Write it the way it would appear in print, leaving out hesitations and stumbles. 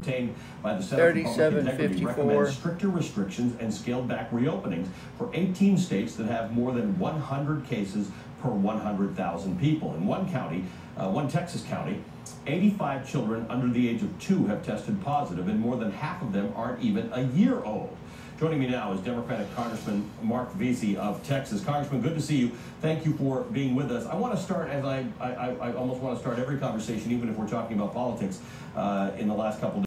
obtained by the Center for Public Integrity 3754. recommends stricter restrictions and scaled back reopenings for 18 states that have more than 100 cases per 100,000 people. In one county, one Texas county, 85 children under the age of 2 have tested positive, and more than half of them aren't even a year old. Joining me now is Democratic Congressman Mark Vesey of Texas. Congressman, good to see you. Thank you for being with us. I want to start, as I almost want to start every conversation, even if we're talking about politics, in the last couple of